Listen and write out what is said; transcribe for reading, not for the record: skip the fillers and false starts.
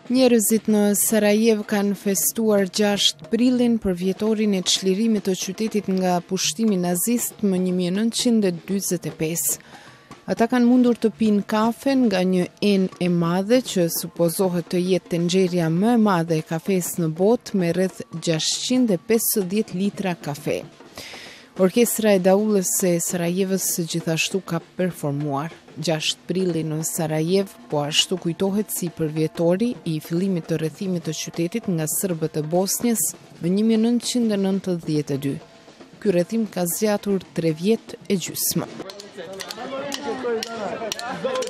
Njerëzit në Sarajev kanë festuar 6 prillin për vjetorin e çlirimit të qytetit nga pushtimi nazist më 1945. Ata kanë mundur të pinë kafe nga një enë e madhe që supozohet të jetë tenxherja më e madhe e kafes në botë me rreth 650 litra kafe. Orkestra e daullës e Sarajevës gjithashtu ka performuar. 6 prilli në Sarajev po ashtu kujtohet si përvjetori i fillimit të rrethimit të qytetit nga serbët e Bosnjës në 1992. Ky rrethim ka zgjatur 3 vjet e gjysmë.